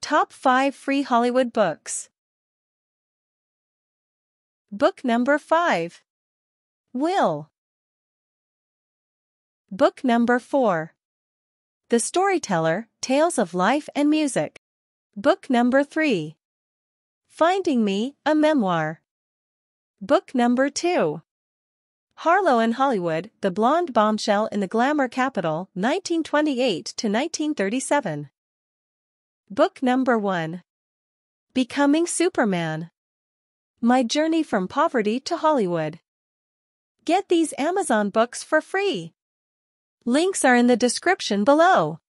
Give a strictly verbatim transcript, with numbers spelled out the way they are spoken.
Top five Free Hollywood Books. Book number five. Will. Book number four. The Storyteller, Tales of Life and Music. Book number three. Finding Me, a Memoir. Book number two. Harlow and Hollywood, The Blonde Bombshell in the Glamour Capital, nineteen twenty-eight to nineteen thirty-seven. Book number one. Becoming Superman. My Journey from Poverty to Hollywood. Get these Amazon books for free. Links are in the description below.